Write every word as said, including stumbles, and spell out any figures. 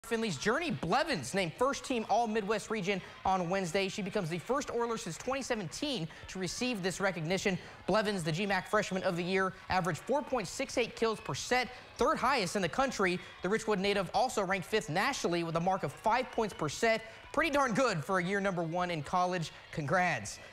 Finley's Journey Blevins named first team All Midwest Region on Wednesday. She becomes the first Oiler since twenty seventeen to receive this recognition. Blevins, the G MAC Freshman of the Year, averaged four point six eight kills per set, third highest in the country. The Richwood native also ranked fifth nationally with a mark of five points per set. Pretty darn good for a year number one in college. Congrats.